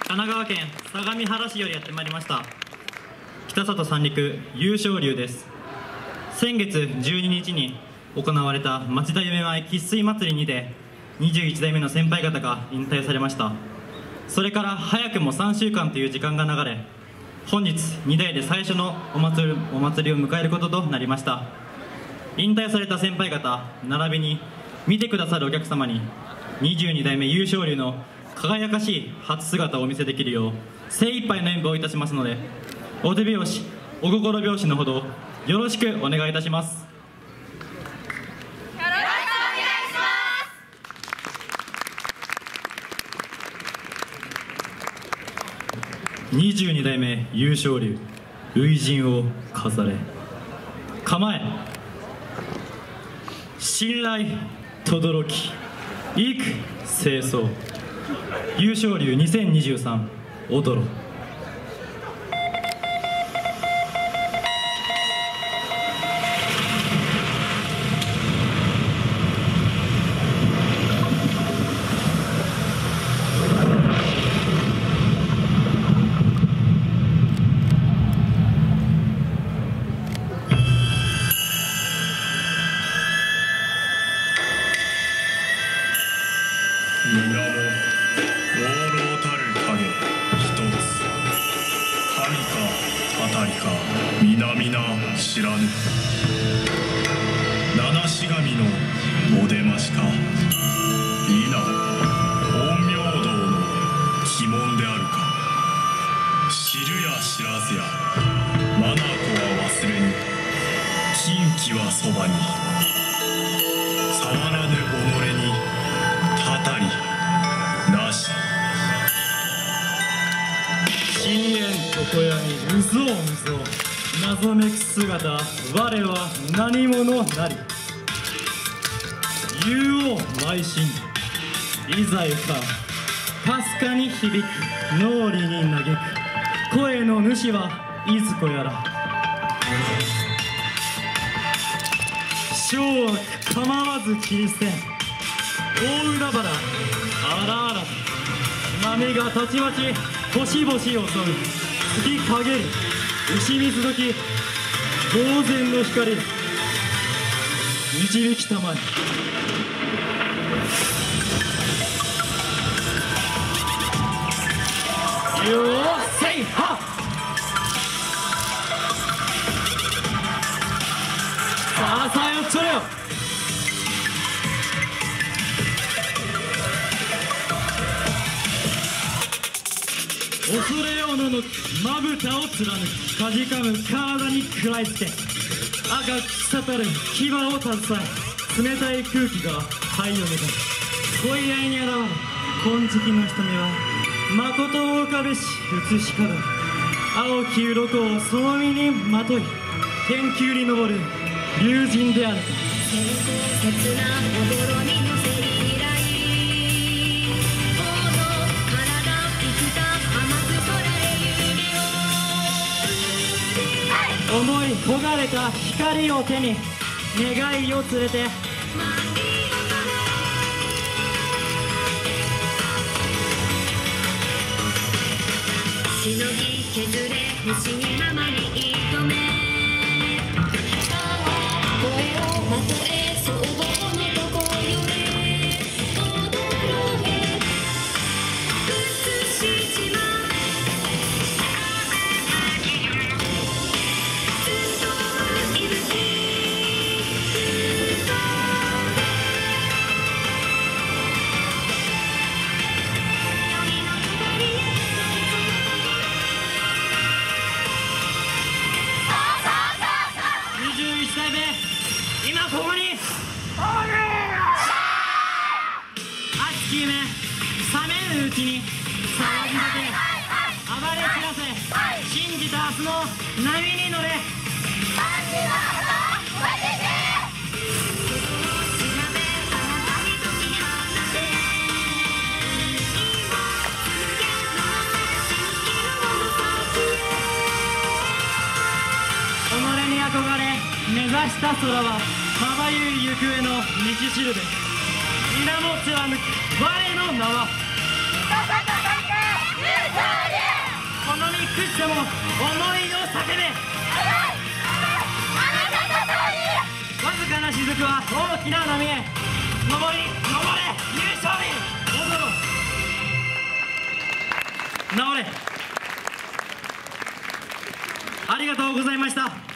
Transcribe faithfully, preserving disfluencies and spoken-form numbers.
神奈川県相模原市よりやってまいりました北里三陸優勝竜です。先月じゅうににちに行われた町田夢前生粋祭りにてにじゅういちだいめの先輩方が引退されました。それから早くもさんしゅうかんという時間が流れ、本日にだいで最初のお祭り、お祭りを迎えることとなりました。引退された先輩方並びに見てくださるお客様ににじゅうにだいめ優勝竜の輝かしい初姿をお見せできるよう精一杯の演舞をいたしますので、お手拍子お心拍子のほどよろしくお願いいたします。にじゅうにだいめ優勝竜初陣を飾れ。構え、信頼轟き幾清掃。優勝竜にせんにじゅうさん踊ろ。 皆も朗々たる影一つ、神かたたりか皆々知らぬ。七しがみのお出ましか否、陰陽道の鬼門であるか。知るや知らずや眼は忘れぬ。近畿はそばに触らぬ己にたたりなし。 深淵床屋にうぞうむぞう謎めく姿、我は何者なり。竜王邁進いざゆかかすかに響く脳裏に嘆く声の主はいずこやら。小悪構わず切り捨て大海原荒々と波がたちまち星々を襲う月陰る牛水時呆然の光導きたまえ。よーせいはっ。さあさあよっちょれよ。恐れおののきまぶたを貫きかじかむ体に食らいつけ、赤く滴る牙を携え冷たい空気が肺を目指す恋合いに現れ金色の瞳は誠を浮かべし美しかだ。青き鱗をその身にまとい天空に昇る竜神であるか。切な心に乗せ以来思い焦がれた光を手に願いを連れてしのぎ削れ不思議なまに射止め声をまとえ双方のとこよれ踊ろえ美しい島今ここに熱き夢冷めぬうちに騒ぎ立て暴れ散らせ信じた明日の波に乗れ。己に憧れ目指した空はまばゆい行方の道しるべ。皆も貫く我の名はこのミックスでも思いを叫べ。わずかな雫は大きな波へ。登り登れ優勝に。どうぞ治れ。ありがとうございました。